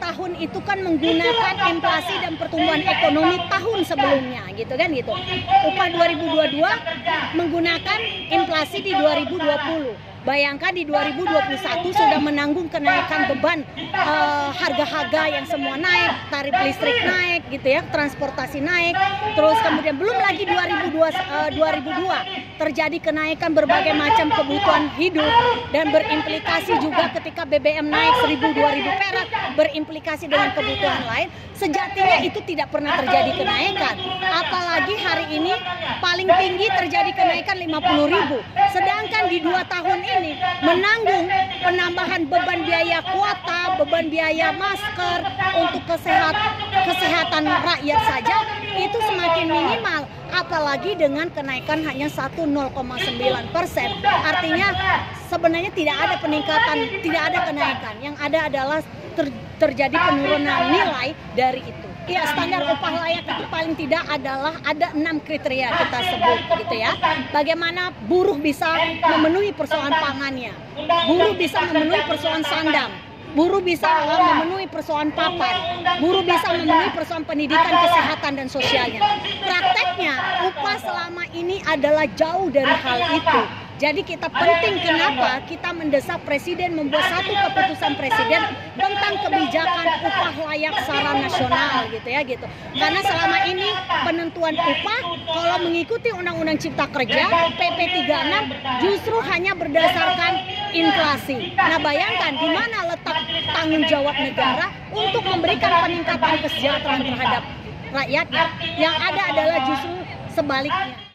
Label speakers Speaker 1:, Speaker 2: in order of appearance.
Speaker 1: tahun itu kan menggunakan inflasi dan pertumbuhan ekonomi tahun sebelumnya gitu kan gitu. Upah 2022 menggunakan inflasi di 2020. Bayangkan di 2021 sudah menanggung kenaikan beban harga-harga yang semua naik, tarif listrik naik gitu ya, transportasi naik, terus kemudian belum lagi 2002 terjadi kenaikan berbagai macam kebutuhan hidup dan berimplikasi juga ketika BBM naik 1.000-2.000 perak, berimplikasi dengan kebutuhan lain. Sejatinya itu tidak pernah terjadi kenaikan, apalagi hari ini paling tinggi terjadi kenaikan 50.000, sedangkan di 2 tahun ini menanggung penambahan beban biaya kuota, beban biaya masker untuk kesehatan rakyat saja itu semakin minimal, apalagi dengan kenaikan hanya 0,9%. Artinya sebenarnya tidak ada peningkatan, tidak ada kenaikan, yang ada adalah terjadi penurunan nilai dari itu. Ya, standar upah layak itu paling tidak adalah ada 6 kriteria kita sebut gitu ya. Bagaimana buruh bisa memenuhi persoalan pangannya, buruh bisa memenuhi persoalan sandang, buruh bisa memenuhi persoalan papan, buruh bisa memenuhi persoalan pendidikan, kesehatan, dan sosialnya. Prakteknya upah selama ini adalah jauh dari hal itu. Jadi kita penting kenapa kita mendesak Presiden membuat satu keputusan Presiden tentang kebijakan upah layak secara nasional gitu ya gitu. Karena selama ini penentuan upah kalau mengikuti Undang-Undang Cipta Kerja PP 36 justru hanya berdasarkan inflasi. Nah, bayangkan di mana letak tanggung jawab negara untuk memberikan peningkatan kesejahteraan terhadap rakyatnya. Yang ada adalah justru sebaliknya.